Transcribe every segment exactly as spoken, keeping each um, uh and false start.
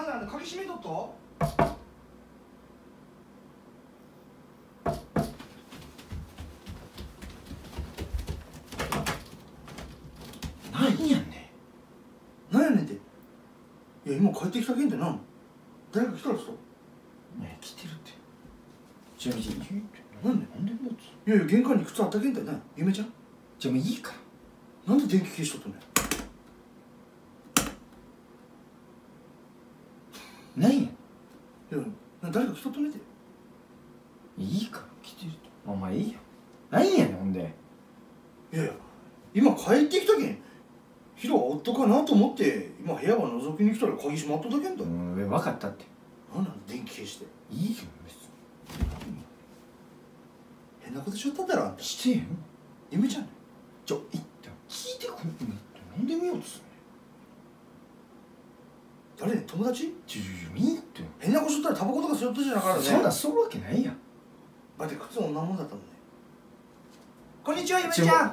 なんなんだ、鍵閉めとっと。 なんやねん。なんやねんって。いや、今帰ってきたけんってなん。誰か来たらさ。 ね来てるって。ちなみになんでなんで持つ。 いやいや、玄関に靴あったけんだよね。ゆめちゃん。 じゃあもういいから。 なんで電気消しとったね。 なんや。 いや、誰か来とったねって。 いいから来てると。お前いいよ。なんやねんほんで。 いやいや、今帰ってきたけん。ヒロは夫かなと思って今部屋は覗きに来たら鍵閉まっとったけんだ。 うん分かったって。 なんなん電気消して。 いいよ別に。 変なことしちゃったんだろあんた。 してへん。 ゆめちゃんね。 ちょ一旦聞いてくんね。なんで見ようとすんね誰ね、友達。 ちょちょ見に行ってよ。 変なことしとったらタバコとか吸ったじゃなかったね。 そんなんするわけないやん。 だって靴女もんだったもんね。こんにちはゆめちゃん。ゆめ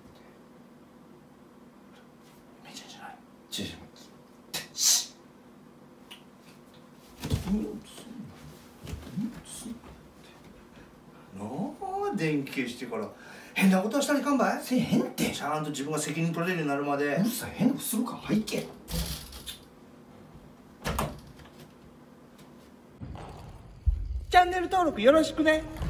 ちゃんじゃない。 ちょちょし見ようとすんな。見ようとすんな。 なあ、電気消してから変なことはしたらいかんばい。 せえへんって。 ちゃんと自分が責任取れるようになるまで。 うるさい変なことするから入け。 チャンネル登録よろしくね。